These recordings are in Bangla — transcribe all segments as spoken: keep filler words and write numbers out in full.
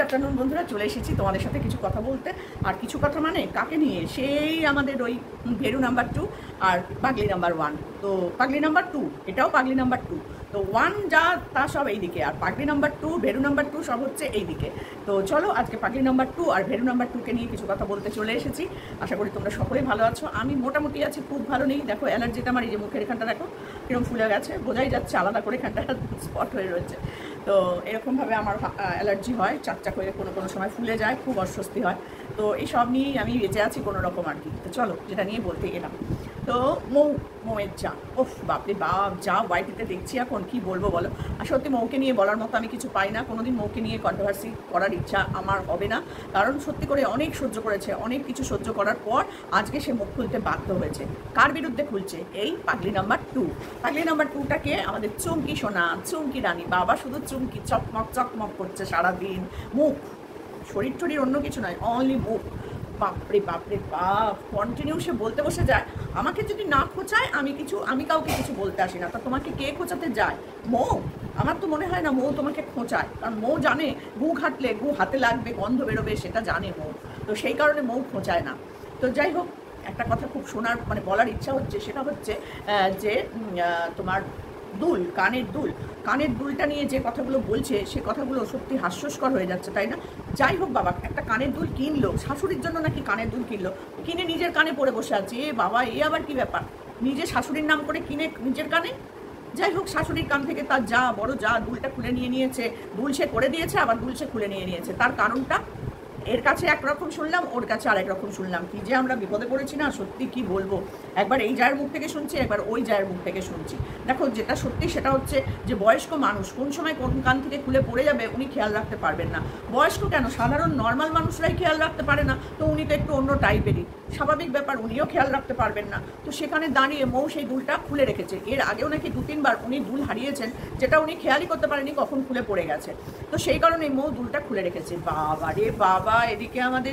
আফটারনুন বন্ধুরা, চলে এসেছি তোমাদের সাথে কিছু কথা বলতে। আর কিছু কথা মানে কাকে নিয়ে, সেই আমাদের ওই ভেরু নাম্বার টু আর পাগলি নাম্বার ওয়ান। তো পাগলি নাম্বার টু, এটাও পাগলি নাম্বার টু। তো ওয়ান যা তা সব এইদিকে, আর পাগলি নাম্বার টু ভেরু নাম্বার টু সব হচ্ছে এইদিকে। তো চলো আজকে পাগলি নাম্বার টু আর ভেরু নাম্বার টুকে নিয়ে কিছু কথা বলতে চলে এসেছি। আশা করি তোমরা সকলেই ভালো আছো। আমি মোটামুটি আছি, খুব ভালো নেই। দেখো অ্যালার্জিটা আমার এই যে মুখের এখানটা দেখো কিরকম ফুলে গেছে, বোঝাই যাচ্ছে আলাদা করে এখানটা স্পট হয়ে রয়েছে। তো এরকমভাবে আমার অ্যালার্জি হয়, চাকচাক হয়ে কোনো কোনো সময় ফুলে যায়, খুব অস্বস্তি হয়। তো এইসব নিয়েই আমি বেঁচে আছি কোনো রকম আর কি। তো চলো যেটা নিয়ে বলতে গেলাম, তো মৌ, মৌয়ের চা, ওফ বাপরে বাপ, যা ওয়াইটিতে দেখছি এখন কি বলবো বলো। আর সত্যি মৌকে নিয়ে বলার মতো আমি কিছু পাই না, কোনোদিন মৌকে নিয়ে কন্ট্রোভার্সি করার ইচ্ছা আমার হবে না। কারণ সত্যি করে অনেক সহ্য করেছে, অনেক কিছু সহ্য করার পর আজকে সে মুখ খুলতে বাধ্য হয়েছে। কার বিরুদ্ধে খুলছে? এই পাগলি নাম্বার টু। পাগলি নাম্বার টুটাকে আমাদের চুমকি সোনা, চুমকি রানী, বাবা শুধু চুমকি চকমক চকমক করছে সারাদিন। মুখ, শরীর টরীর অন্য কিছু নয়, অনলি মুখ। বাপরে বাপরে বাপ, কন্টিনিউ সে বলতে বসে যায়। আমাকে যদি না খোঁচায় আমি কিছু, আমি কাউকে কিছু বলতে আসি না। তা তোমাকে কে খোঁচাতে যায়? মৌ? আমার তো মনে হয় না মৌ তোমাকে খোঁচায়, কারণ মৌ জানে গু ঘাটলে গু হাতে লাগবে, গন্ধ বেরোবে, সেটা জানে মৌ। তো সেই কারণে মৌ খোঁচায় না। তো যাই হোক, একটা কথা খুব শোনার মানে বলার ইচ্ছা হচ্ছে, সেটা হচ্ছে যে তোমার দুল, কানের দুল, কানের দুলটা নিয়ে যে কথাগুলো বলছে সে কথাগুলো সত্যি হাস্যস্কর হয়ে যাচ্ছে, তাই না? যাই হোক বাবা, একটা কানের দুল কিনলো, শাশুড়ির জন্য নাকি কানের দুল কিনলো, কিনে নিজের কানে পরে বসে আছে। এ বাবা, এ আবার কি ব্যাপার? নিজে শাশুড়ির নাম করে কিনে নিজের কানে। যাই হোক, শাশুড়ির কান থেকে তার যা বড় যা দুলটা খুলে নিয়ে নিয়েছে, দুল সে করে দিয়েছে, আবার দুল সে খুলে নিয়ে নিয়েছে। তার কারণটা এর কাছে একরকম শুনলাম, ওর কাছে আরেক রকম শুনলাম। কি যে আমরা বিপদে পড়েছি না, সত্যি কি বলবো। একবার এই জায়ের মুখ থেকে শুনছি, একবার ওই জায়ের মুখ থেকে শুনছি। দেখো যেটা সত্যি সেটা হচ্ছে যে বয়স্ক মানুষ কোন সময় কোন কান থেকে খুলে পড়ে যাবে উনি খেয়াল রাখতে পারবেন না। বয়স্ক কেন, সাধারণ নর্মাল মানুষরাই খেয়াল রাখতে পারে না, তো উনি তো একটু অন্য টাইপেরই, স্বাভাবিক ব্যাপার, উনিও খেয়াল রাখতে পারবেন না। তো সেখানে দাঁড়িয়ে মৌ সেই দুলটা খুলে রেখেছে। এর আগেও নাকি দু তিনবার উনি দুল হারিয়েছেন, যেটা উনি খেয়ালই করতে পারেনি কখন খুলে পড়ে গেছে। তো সেই কারণে মৌ দুলটা খুলে রেখেছে। বাবা রে বাবা, এদিকে আমাদের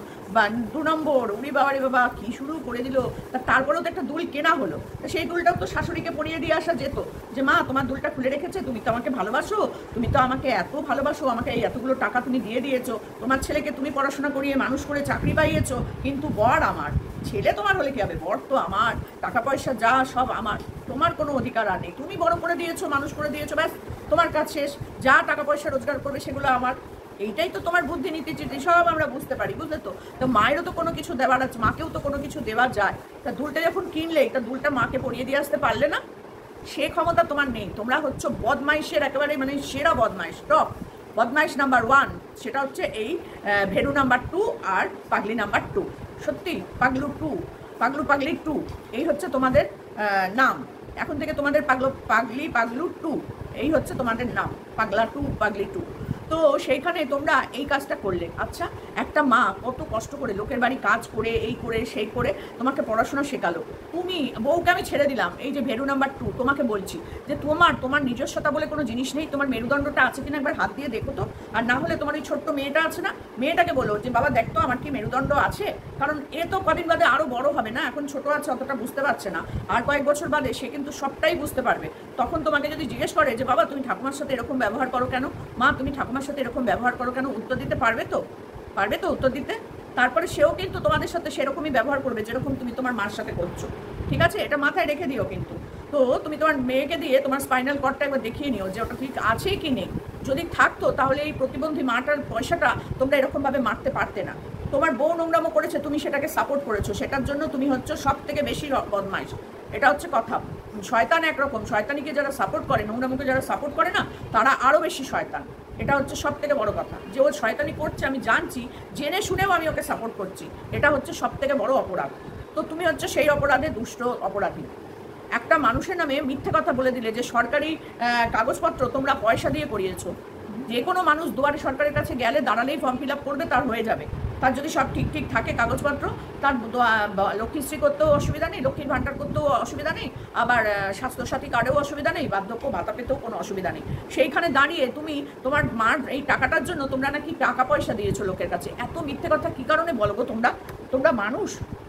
দু নম্বর, উনি বাবা রে বাবা কি শুরু করে দিল। তারপরেও তো একটা দুল কেনা হলো, তো সেই দুলটাও তো শাশুড়িকে পরিয়ে দিয়ে আসা যেত, যে মা তোমার দুলটা খুলে রেখেছে, তুমি তো আমাকে ভালোবাসো, তুমি তো আমাকে এত ভালোবাসো, আমাকে এই এতগুলো টাকা তুমি দিয়ে দিয়েছো, তোমার ছেলেকে তুমি পড়াশোনা করিয়ে মানুষ করে চাকরি পাইয়েছো, কিন্তু বর আমার, ছেলে তোমার হলে কি হবে, বর তো আমার, টাকা পয়সা যা সব আমার, তোমার কোনো অধিকার আর নেই। তুমি বড় করে দিয়েছো, মানুষ করে দিয়েছো, ব্যাস তোমার কাজ শেষ, যা টাকা পয়সা রোজগার করবে সেগুলো আমার। এইটাই তো তোমার বুদ্ধি নীতি চিঠি, সব আমরা বুঝতে পারি, বুঝলে তো। তো মায়েরও তো কোনো কিছু দেওয়ার আছে, মাকেও তো কোনো কিছু দেওয়া যায়। তা দুলটা যখন কিনলে, তা দুলটা মাকে পরিয়ে দিয়ে আসতে পারলে না? সে ক্ষমতা তোমার নেই। তোমরা হচ্ছে বদমাইশের একেবারে মানে সেরা বদমাইশ, টপ বদমাইশ নাম্বার ওয়ান। সেটা হচ্ছে এই ভেরু নাম্বার টু আর পাগলি নাম্বার টু। সত্যি পাগলু টু, পাগলু পাগলি টু, এই হচ্ছে তোমাদের নাম। এখন থেকে তোমাদের পাগলো পাগলি পাগলু টু, এই হচ্ছে তোমাদের নাম, পাগলা টু পাগলি টু। তো সেইখানে তোমরা এই কাজটা করলে। আচ্ছা, একটা মা কত কষ্ট করে লোকের বাড়ি কাজ করে, এই করে সেই করে তোমাকে পড়াশোনা শেখালো। তুমি, বউকে আমি ছেড়ে দিলাম, এই যে ভেরু নাম্বার টু, তোমাকে বলছি যে তোমার তোমার নিজস্বতা বলে কোনো জিনিস নেই। তোমার মেরুদণ্ডটা আছে কিনা একবার হাত দিয়ে দেখো তো। আর না হলে তোমার এই ছোট্ট মেয়েটা আছে না, মেয়েটাকে বলো যে বাবা দেখতো আমার কি মেরুদণ্ড আছে। কারণ এ তো কদিন বাদে আরও বড় হবে না, এখন ছোট আছে, অতটা বুঝতে পারছে না। আর কয়েক বছর বাদে সে কিন্তু সবটাই বুঝতে পারবে। তখন তোমাকে যদি জিজ্ঞেস করে যে বাবা তুমি ঠাকুমার সাথে এরকম ব্যবহার করো কেন, মা তুমি ঠাকুমার সাথে এরকম ব্যবহার করো কেন, উত্তর দিতে পারবে তো? পারবে তো উত্তর দিতে? তারপরে সেও কিন্তু তোমাদের সাথে সেরকমই ব্যবহার করবে যেরকম তুমি তোমার মার সাথে করছো। ঠিক আছে, এটা মাথায় রেখে দিও কিন্তু। তো তুমি তোমার মেয়েকে দিয়ে তোমার স্পাইনাল কর্ডটা একবার দেখিয়ে নিও যে ওটা ঠিক আছে কি নেই। যদি থাকতো তাহলে এই প্রতিবন্ধী মাটার পয়সাটা তোমরা এরকমভাবে মারতে পারতে না। তোমার বউ নোংরামো করেছে, তুমি সেটাকে সাপোর্ট করেছো, সেটার জন্য তুমি হচ্ছে সব থেকে বেশি বদমাইশ। এটা হচ্ছে কথা। শয়তান একরকম, শয়তানিকে যারা সাপোর্ট করে, নোংরামোকে যারা সাপোর্ট করে না, তারা আরও বেশি শয়তান। এটা হচ্ছে সব থেকে বড় কথা, যে ও শয়তানি করছে আমি জানছি, জেনে শুনেও আমি ওকে সাপোর্ট করছি, এটা হচ্ছে সব থেকে বড় অপরাধ। তো তুমি হচ্ছে সেই অপরাধে দুষ্ট অপরাধী। একটা মানুষের নামে মিথ্যে কথা বলে দিলে যে সরকারি কাগজপত্র তোমরা পয়সা দিয়ে করিয়েছো। যে কোনো মানুষ দুয়ারে সরকারের কাছে গেলে দাঁড়ালেই ফর্ম ফিল আপ করবে, তার হয়ে যাবে। তার যদি সব ঠিক ঠিক থাকে কাগজপত্র, তার লক্ষ্মীশ্রী করতেও অসুবিধা নেই, লক্ষ্মীর ভাণ্ডার করতেও অসুবিধা নেই, আবার স্বাস্থ্যসাথী কার্ডেও অসুবিধা নেই, বার্ধক্য ভাতা পেতেও কোনো অসুবিধা নেই। সেইখানে দাঁড়িয়ে তুমি তোমার মার এই টাকাটার জন্য তোমরা নাকি টাকা পয়সা দিয়েছো লোকের কাছে। এত মিথ্যে কথা কী কারণে বলো গো তোমরা? তোমরা মানুষ?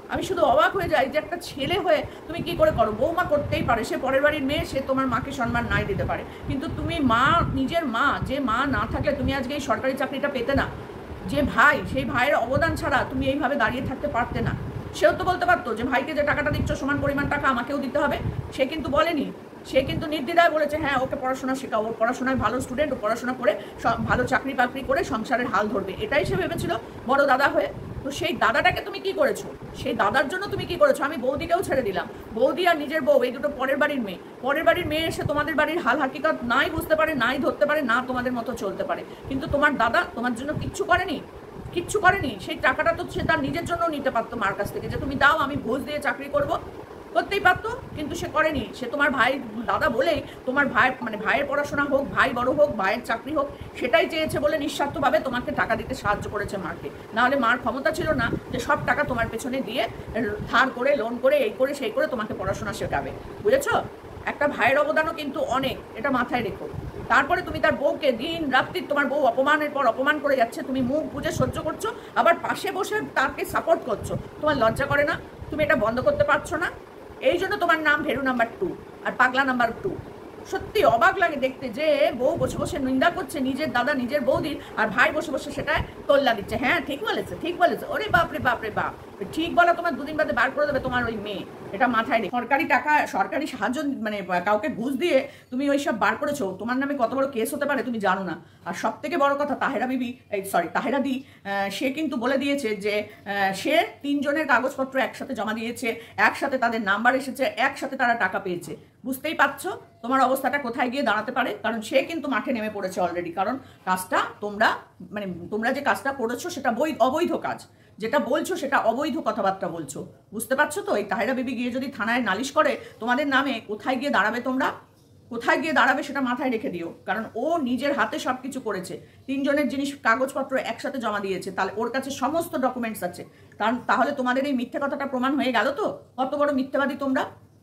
আমি শুধু অবাক হয়ে যাই যে একটা ছেলে হয়ে তুমি কি করে করো। বৌমা করতেই পারে, সে পরের বাড়ির মেয়ে, সে তোমার মাকে সম্মান নাই দিতে পারে, কিন্তু তুমি মা, নিজের মা, যে মা না থাকলে তুমি আজকে এই সরকারি চাকরিটা পেতে না। যে ভাই, সেই ভাইয়ের অবদান ছাড়া তুমি এইভাবে দাঁড়িয়ে থাকতে পারতে না। সেও তো বলতে পারতো যে ভাইকে যে টাকাটা দিচ্ছ সমান পরিমাণ টাকা আমাকেও দিতে হবে, সে কিন্তু বলেনি। সে কিন্তু নির্দ্বিধায় বলেছে হ্যাঁ ওকে পড়াশোনা শেখাও, ওর পড়াশোনায় ভালো স্টুডেন্ট, ও পড়াশোনা করে ভালো চাকরি বাকরি করে সংসারের হাল ধরবে, এটাই সে ভেবেছিল বড় দাদা হয়ে। তো সেই দাদাটাকে তুমি কি করেছো, সেই দাদার জন্য তুমি কি করেছো। আমি বৌদিকেও ছেড়ে দিলাম, বৌদি আর নিজের বউ এই দুটো পরের বাড়ির মেয়ে। পরের বাড়ির মেয়ে এসে তোমাদের বাড়ির হাল হাকিকত নাই বুঝতে পারে, নাই ধরতে পারে, না তোমাদের মতো চলতে পারে, কিন্তু তোমার দাদা তোমার জন্য কিচ্ছু করেনি, কিচ্ছু করেনি। সেই টাকাটা তো সে তার নিজের জন্য নিতে পারতো মার কাছ থেকে, যে তুমি দাও আমি ঘুষ দিয়ে চাকরি করব, করতেই পারতো, কিন্তু সে করেনি। সে তোমার ভাই দাদা বলেই তোমার ভাই মানে ভাইয়ের পড়াশোনা হোক, ভাই বড় হোক, ভাইয়ের চাকরি হোক, সেটাই চেয়েছে বলে নিঃস্বার্থভাবে তোমাকে টাকা দিতে সাহায্য করেছে মাকে। নাহলে মার ক্ষমতা ছিল না যে সব টাকা তোমার পেছনে দিয়ে ধার করে, লোন করে, এই করে সেই করে তোমাকে পড়াশোনা শেখাবে, বুঝেছ। একটা ভাইয়ের অবদানও কিন্তু অনেক, এটা মাথায় রেখো। তারপরে তুমি তার বউকে দিন রাত্রি, তোমার বউ অপমানের পর অপমান করে যাচ্ছে, তুমি মুখ বুঝে সহ্য করছো, আবার পাশে বসে তাকে সাপোর্ট করছো। তোমার লজ্জা করে না? তুমি এটা বন্ধ করতে পারছো না? এই জন্য তোমার নাম ভেরু নাম্বার টু আর পাগলা নাম্বার টু। সত্যি অবাক লাগে দেখতে যে বউ বসে বসে নিন্দা করছে নিজের দাদা, নিজের বৌদির, আর ভাই বসে বসে সেটা তোল্লা দিচ্ছে। হ্যাঁ ঠিক বলেছে, ঠিক বলেছে, ওরে বাপরে বাপরে বাপ। ঠিক বলা তোমার দুদিন বাদে বার করে দেবে তোমার ওই মেয়ে, এটা মাথায় রেখে। সরকারি টাকা, সরকারি সাহায্য মানে কাউকে ঘুষ দিয়ে তুমি ওই সব বার করেছো, তোমার নামে কত বড় কেস হতে পারে তুমি জানো না। আর সব থেকে বড় কথা, তাহেরা বিবি, এই সরি তাহেরা দি, সে কিন্তু বলে দিয়েছে যে সে তিনজনের কাগজপত্র একসাথে জমা দিয়েছে, একসাথে তাদের নাম্বার এসেছে, একসাথে তারা টাকা পেয়েছে। বুঝতেই পারছো তোমার অবস্থাটা কোথায় গিয়ে দাঁড়াতে পারে, কারণ সে কিন্তু মাঠে নেমে পড়েছে অলরেডি। কারণ কাজটা তোমরা মানে তোমরা যে কাজটা করেছো সেটা অবৈধ কাজ, যেটা বলছো সেটা অবৈধ কথাবার্তা বলছো, বুঝতে পারছো তো। এই তাহেরা বিবি গিয়ে যদি থানায় নালিশ করে তোমাদের নামে, কোথায় গিয়ে দাঁড়াবে তোমরা, কোথায় গিয়ে দাঁড়াবে সেটা মাথায় রেখে দিও। কারণ ও নিজের হাতে সব কিছু করেছে, তিনজনের জিনিস কাগজপত্র একসাথে জমা দিয়েছে, তাহলে ওর কাছে সমস্ত ডকুমেন্টস আছে। কারণ তাহলে তোমাদের এই মিথ্যে কথাটা প্রমাণ হয়ে গেল তো। কত বড় মিথ্যাবাদী তোমরা।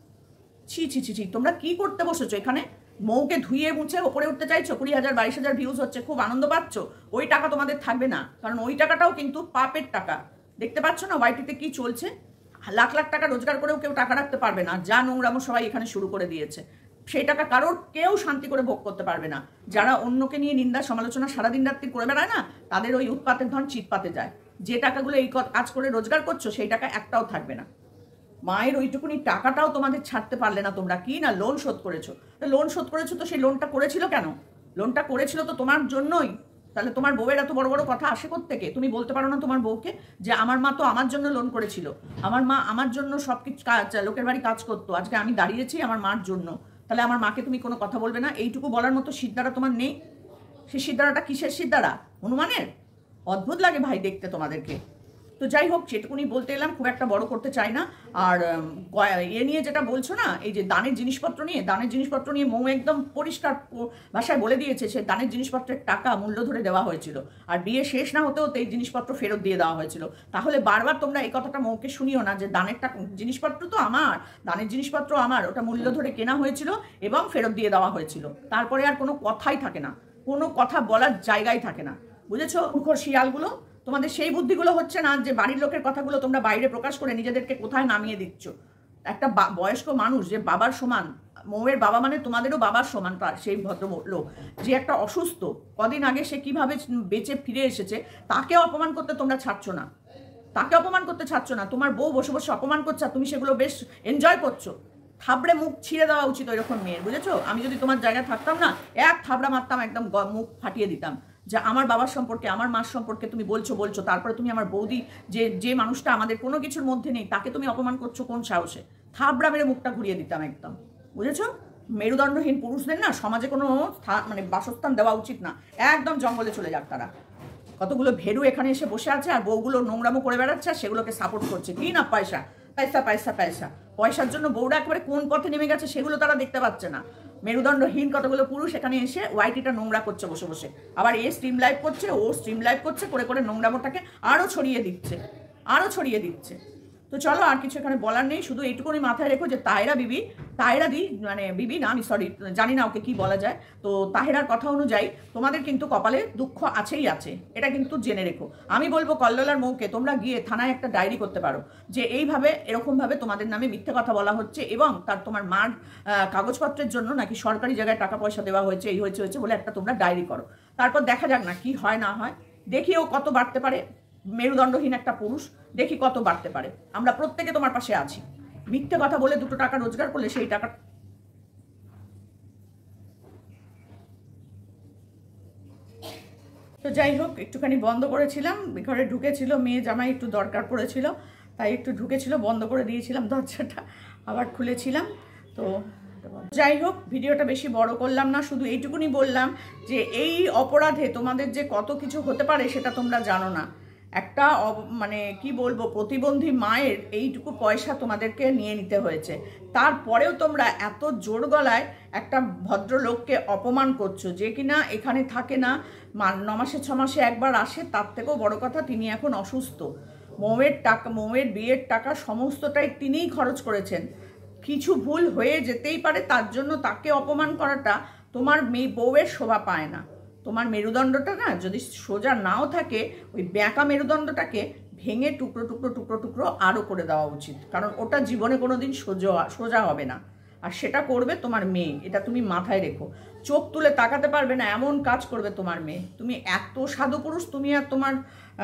ছি ছি ছি ছি, তোমরা কি করতে বসেছো এখানে? মৌকে ধুয়ে মুছে ওপরে উঠতে চাইছো, কুড়ি হাজার বাইশ হাজার ভিউজ হচ্ছে, খুব আনন্দ পাচ্ছ। ওই টাকা তোমাদের থাকবে না, কারণ ওই টাকাটাও কিন্তু পাপের টাকা। দেখতে পাচ্ছ না ওয়াইটিতে কি চলছে? লাখ লাখ টাকা রোজগার করেও কেউ টাকা রাখতে পারবে না। যা নোংরামো সবাই এখানে শুরু করে দিয়েছে, সেই টাকা কারোর কেউ শান্তি করে ভোগ করতে পারবে না। যারা অন্যকে নিয়ে নিন্দা সমালোচনা সারাদিন রাত্রি করে বেড়ায় না, তাদের ওই উৎপাতের ধন চিৎপাতে যায়। যে টাকাগুলো এই কাজ করে রোজগার করছো সেই টাকা একটাও থাকবে না। মায়ের ওইটুকুনি টাকাটাও তোমাদের ছাড়তে পারলে না তোমরা, কি না লোন শোধ করেছো। লোন শোধ করেছো তো সেই লোনটা করেছিল কেন? লোনটা করেছিল তো তোমার জন্যই। তাহলে তোমার বউয়ের এত বড় বড় কথা আসে কোত্থেকে? তুমি বলতে পারো না তোমার বউকে যে আমার মা তো আমার জন্য লোন করেছিল, আমার মা আমার জন্য সব কিছু কাজ, লোকের বাড়ি কাজ করতো, আজকে আমি দাঁড়িয়েছি আমার মার জন্য। তাহলে আমার মাকে তুমি কোনো কথা বলবে না? এইটুকু বলার মতো সিদ্ধারা তোমার নেই? সেই সিদ্ধারাটা কিসের সিদ্ধারা? হনুমানের? অদ্ভুত লাগে ভাই দেখতে তোমাদেরকে। তো যাই হোক, সেটুকুনি বলতে এলাম, খুব একটা বড় করতে চাই না। আর এ নিয়ে যেটা বলছো না, এই যে দানের জিনিসপত্র নিয়ে, দানের জিনিসপত্র নিয়ে মৌ একদম পরিষ্কার ভাষায় বলে দিয়েছে সে দানের জিনিসপত্রের টাকা মূল্য ধরে দেওয়া হয়েছিল, আর বিয়ে শেষ না হতেও এই জিনিসপত্র ফেরত দিয়ে দেওয়া হয়েছিল। তাহলে বারবার তোমরা এই কথাটা মৌকে শুনিও না যে দানের টাকা জিনিসপত্র তো আমার, দানের জিনিসপত্র আমার, ওটা মূল্য ধরে কেনা হয়েছিল এবং ফেরত দিয়ে দেওয়া হয়েছিল। তারপরে আর কোনো কথাই থাকে না, কোনো কথা বলার জায়গাই থাকে না, বুঝেছো মুখর শিয়ালগুলো? তোমাদের সেই বুদ্ধিগুলো হচ্ছে না যে বাড়ির লোকের কথাগুলো তোমরা বাইরে প্রকাশ করে নিজেদেরকে কোথায় নামিয়ে দিচ্ছ। একটা বয়স্ক মানুষ যে বাবার সমান, মৌয়ের বাবা মানে তোমাদেরও বাবার সমান, তার সেই ভদ্র লোক যে একটা অসুস্থ, কদিন আগে সে কিভাবে বেঁচে ফিরে এসেছে, তাকে অপমান করতে তোমরা ছাড়ছো না, তাকে অপমান করতে ছাড়ছো না। তোমার বউ বসে বসে অপমান করছে, তুমি সেগুলো বেশ এনজয় করছো। থাবড়ে মুখ ছিঁড়ে দেওয়া উচিত ওইরকম মেয়ের, বুঝেছো? আমি যদি তোমার জায়গায় থাকতাম না, এক থাবড়া মারতাম, একদম মুখ ফাটিয়ে দিতাম। যে আমার বাবার সম্পর্কে, আমার মার সম্পর্কে তুমি বলছো বলছো তারপরে তুমি আমার বৌদি, যে যে মানুষটা আমাদের কোনো কিছুর মধ্যে নেই, তাকে তুমি অপমান করছো কোন সাহসে? থাবড়া মেরে মুখটা ঘুরিয়ে দিতাম একদম, বুঝেছো? মেরুদণ্ডহীন পুরুষদের না সমাজে কোনো মানে বাসস্থান দেওয়া উচিত না, একদম জঙ্গলে চলে যাক তারা। কতগুলো ভেরু এখানে এসে বসে আছে আর বউগুলো নোংরামো করে বেড়াচ্ছে আর সেগুলোকে সাপোর্ট করছে। কি না পয়সা পয়সা পয়সা পয়সা, পয়সার জন্য বউরা একেবারে কোন পথে নেমে গেছে সেগুলো তারা দেখতে পাচ্ছে না। মেরুদণ্ডহীন কতগুলো পুরুষ এখানে এসে ওয়াইটিটা নোংরা করছে বসে বসে, আবার এ স্ট্রিম লাইভ করছে, ও স্ট্রিম লাইভ করছে, করে করে নোংরামোটাকে আরও ছড়িয়ে দিচ্ছে, আরও ছড়িয়ে দিচ্ছে। তো তো চলো, আর কিছু এখানে বলার নেই, শুধু এইটুকুনি মাথায় রেখো যে তাহেরা বিবি, তাহেরা দি মানে বিবি না, আমি সরি জানি না ওকে কি বলা যায়, তো তাহেরার কথা অনুযায়ী তোমাদের কিন্তু কপালে দুঃখ আছেই আছে, এটা কিন্তু জেনে রেখো। আমি বলবো কল্লোলার মৌকে তোমরা গিয়ে থানায় একটা ডায়েরি করতে পারো যে এইভাবে এরকমভাবে তোমাদের নামে মিথ্যে কথা বলা হচ্ছে এবং তার তোমার মার কাগজপত্রের জন্য নাকি সরকারি জায়গায় টাকা পয়সা দেওয়া হয়েছে, এই হয়েছে হয়েছে বলে একটা তোমরা ডায়েরি করো। তারপর দেখা যাক না কি হয় না হয়, দেখি ও কত বাড়তে পারে, মেরুদণ্ডহীন একটা পুরুষ, দেখি কত বাড়তে পারে। আমরা প্রত্যেকে তোমার পাশে আছি। মিথ্যে কথা বলে দুটো টাকা রোজগার করলে সেই টাকা তো যাই হোক, একটুখানি বন্ধ করেছিলাম, ঘরে ঢুকেছিল মেয়ে জামাই, একটু দরকার পড়েছিল তাই একটু ঢুকেছিল, বন্ধ করে দিয়েছিলাম দরজাটা, আবার খুলেছিলাম। তো যাই হোক, ভিডিওটা বেশি বড় করলাম না, শুধু এইটুকুনি বললাম যে এই অপরাধে তোমাদের যে কত কিছু হতে পারে সেটা তোমরা জানো না। একটা মানে কি বলবো, প্রতিবন্ধী মায়ের এইটুকু পয়সা তোমাদেরকে নিয়ে নিতে হয়েছে, তারপরেও তোমরা এত জোর গলায় একটা ভদ্রলোককে অপমান করছো যে কিনা এখানে থাকে না, ন মাসে ছ মাসে একবার আসে, তার থেকেও বড় কথা তিনি এখন অসুস্থ। মৌয়ের টাকা, মৌয়ের বিয়ের টাকা সমস্তটাই তিনিই খরচ করেছেন। কিছু ভুল হয়ে যেতেই পারে, তার জন্য তাকে অপমান করাটা তোমার মেয়ে বউয়ের শোভা পায় না। তোমার মেরুদণ্ডটা না যদি সোজা নাও থাকে, ওই ব্যাঁকা মেরুদণ্ডটাকে ভেঙে টুকরো টুকরো টুকরো টুকরো আরও করে দেওয়া উচিত, কারণ ওটা জীবনে কোনো দিন সোজা সোজা হবে না, আর সেটা করবে তোমার মেয়ে, এটা তুমি মাথায় রেখো। চোখ তুলে তাকাতে পারবে না এমন কাজ করবে তোমার মেয়ে। তুমি এত সাধু পুরুষ, তুমি আর তোমার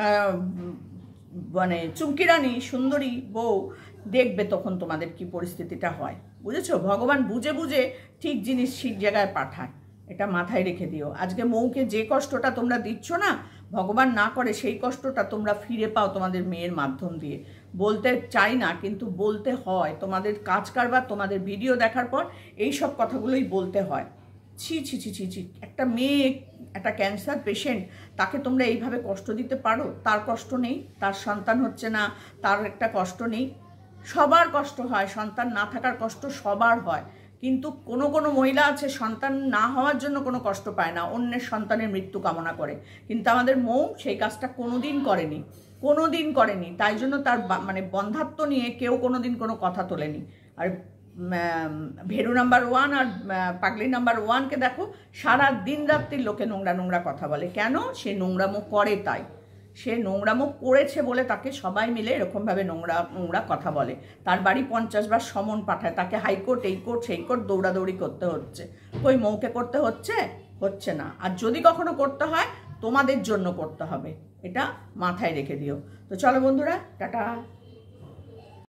মানে চুমকিরানি সুন্দরী বউ, দেখবে তখন তোমাদের কি পরিস্থিতিটা হয়, বুঝেছো? ভগবান বুঝে বুঝে ঠিক জিনিস ঠিক জায়গায় পাঠায়, এটা মাথায় রেখে দিও। আজকে মৌকে যে কষ্টটা তোমরা দিচ্ছ না, ভগবান না করে সেই কষ্টটা তোমরা ফিরে পাও তোমাদের মেয়ের মাধ্যম দিয়ে। বলতে চাই না কিন্তু বলতে হয়, তোমাদের কাজ কারবার, তোমাদের ভিডিও দেখার পর এই সব কথাগুলোই বলতে হয়। ছি ছি ছি ছি ছি, একটা মেয়ে, একটা ক্যান্সার পেশেন্ট, তাকে তোমরা এইভাবে কষ্ট দিতে পারো? তার কষ্ট নেই? তার সন্তান হচ্ছে না, তার একটা কষ্ট নেই? সবার কষ্ট হয়, সন্তান না থাকার কষ্ট সবার হয়, কিন্তু কোনো কোনো মহিলা আছে সন্তান না হওয়ার জন্য কোনো কষ্ট পায় না, অন্যের সন্তানের মৃত্যু কামনা করে। কিন্তু আমাদের মৌ সেই কাজটা কোনোদিন করেনি, কোনো দিন করেনি, তাই জন্য তার মানে বন্ধাত্ব নিয়ে কেউ কোনো দিন কোনো কথা তোলেনি। আর ভেরু নাম্বার ওয়ান আর পাগলি নাম্বার ওয়ানকে দেখো, সারা দিন রাত্রির লোকে নোংরা নোংরা কথা বলে। কেন? সে নোংরামো করে, তাই সে নোংরামো করেছে বলে তাকে সবাই মিলে এরকমভাবে নোংরা নোংরা কথা বলে। তার বাড়ি পঞ্চাশ বার সমন পাঠায়, তাকে হাইকোর্ট এই কোর্ট সেই কোর্ট দৌড়াদৌড়ি করতে হচ্ছে। ওই মৌকে করতে হচ্ছে? হচ্ছে না। আর যদি কখনো করতে হয় তোমাদের জন্য করতে হবে, এটা মাথায় রেখে দিও। তো চলো বন্ধুরা, টাটা।